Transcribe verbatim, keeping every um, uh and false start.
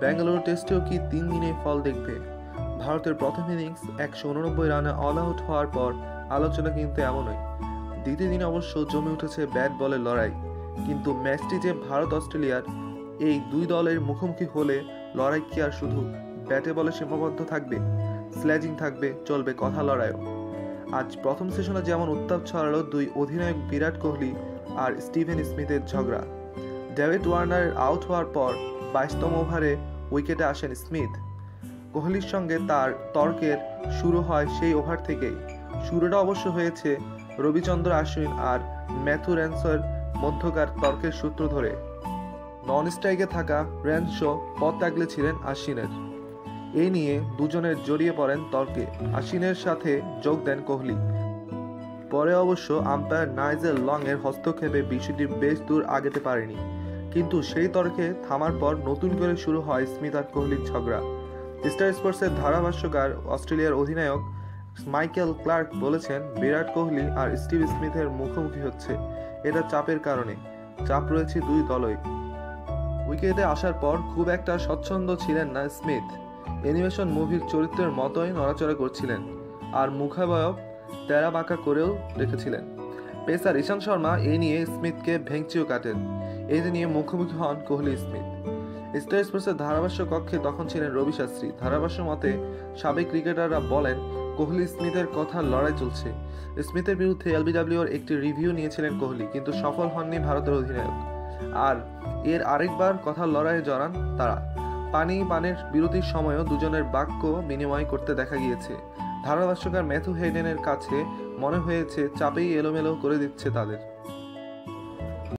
বেঙ্গালুরু টেস্টেও কি তিন দিনে ফল দেখবে? ভারতের প্রথম ইনিংস একশো উননব্বই রানে অল আউট হওয়ার পর আলোচনা কিন্তু এমনই। দ্বিতীয় দিনে অবশ্য জমে উঠেছে ব্যাট বলের লড়াই, কিন্তু ম্যাচটি যে ভারত অস্ট্রেলিয়ার, এই দুই দলের মুখোমুখি হলে লড়াই কি আর শুধু ব্যাটে বলে সীমাবদ্ধ থাকবে? স্ল্যাজিং থাকবে, চলবে কথা লড়াইও। আজ প্রথম সেশনে যেমন উত্তাপ ছড়ালো দুই অধিনায়ক বিরাট কোহলি আর স্টিভেন স্মিথের ঝগড়া। ডেভিড ওয়ার্নারের আউট হওয়ার পর বাইশতম ওভারে উইকেটে আসেন স্মিথ। কোহলির সঙ্গে তার তর্কের শুরু হয় সেই ওভার থেকেই। শুরুটা অবশ্য হয়েছে রবিচন্দ্র আশ্বিন আর ম্যাথু রেন্সের মধ্যকার তর্কের সূত্র ধরে। নন স্ট্রাইকে থাকা রেনশো পথ আগলেছিলেন আশ্বিনের। এই নিয়ে দুজনের জড়িয়ে পড়েন তর্কে। আশ্বিনের সাথে যোগ দেন কোহলি। পরে অবশ্য আম্পায়ার নাইজেল লং এর হস্তক্ষেপে বিষয়টি বেশ দূর আগাতে পারেনি, কিন্তু সেই তর্কে থামার পর নতুন করে শুরু হয় স্মিথ আর কোহলির ঝগড়া। স্টার স্পোর্টসের ধারাভাষ্যকার অস্ট্রেলিয়ার অধিনায়ক মাইকেল ক্লার্ক বলেছেন, বিরাট কোহলি আর স্টিভ স্মিথের মুখোমুখি হচ্ছে, এটা চাপের কারণে। চাপ রয়েছে দুই দলই। উইকেটে আসার পর খুব একটা স্বচ্ছন্দ ছিলেন না স্মিথ। অ্যানিমেশন মুভির চরিত্রের মতোই নড়াচড়া করছিলেন আর মুখাবয়ব তেরা বাঁকা করেও রেখেছিলেন। পেসার ঈশান্ত শর্মা এই নিয়ে স্মিথকে ভেঙচিও কাটেন। এই নিয়ে মুখোমুখি হন কোহলি স্মিথ। স্টার স্পোর্টসের ধারাভাষ্য কক্ষে তখন ছিলেন রবি শাস্ত্রী। ধারাভাষ্য মতে সাবেক ক্রিকেটাররা বলেন, কোহলি স্মিথের কথা লড়াই চলছে। স্মিথের বিরুদ্ধে এলবিডব্লিউর একটি রিভিউ নিয়েছিলেন কোহলি, কিন্তু সফল হননি ভারতের অধিনায়ক। আর এর আরেকবার কথা লড়াইয়ে জড়ান তারা। পানি পানের বিরতির সময়ও দুজনের বাক্য বিনিময় করতে দেখা গিয়েছে। ধারাভাষ্যকার ম্যাথু হেডেনের কাছে মনে হয়েছে চাপেই এলোমেলো করে দিচ্ছে তাদের।